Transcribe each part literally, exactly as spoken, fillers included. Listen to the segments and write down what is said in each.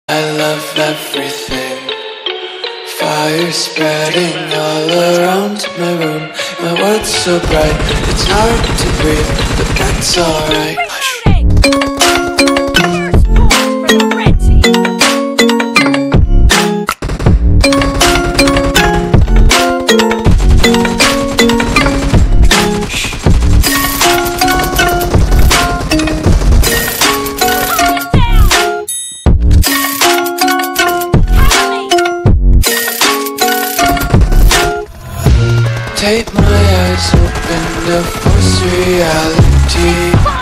I love everything. Fire spreading all around my room. My world's so bright, it's hard to breathe, but that's alright. Hush. Take my eyes open to force reality.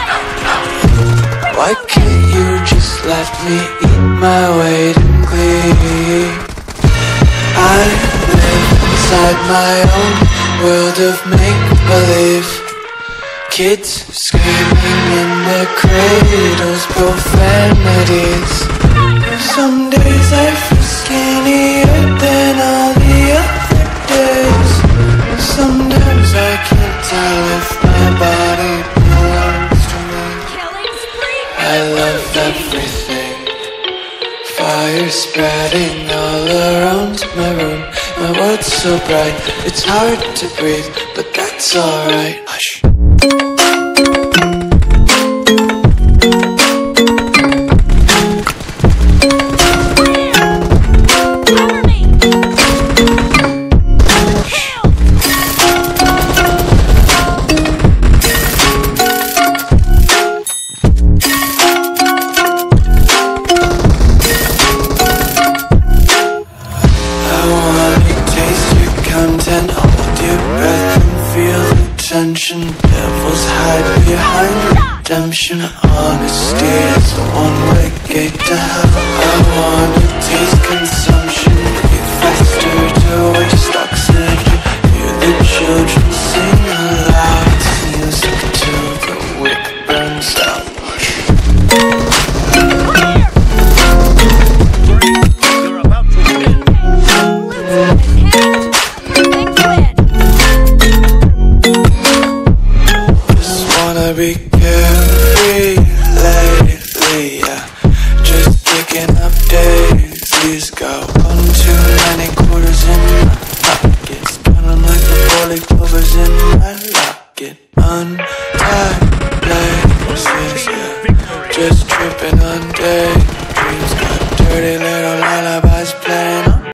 Why can't you just let me eat my weight in glee? I live inside my own world of make-believe. Kids screaming in their cradles, profanities. Some days I feel skinnier than all the other days. Sometimes I can't tell if my body belongs to me. I love everything. Fire spreading all around my room. My world's so bright, it's hard to breathe, but that's alright. Hush. And hold your breath and feel the tension. Devils hide behind redemption. Honesty is the one-way gate to hell.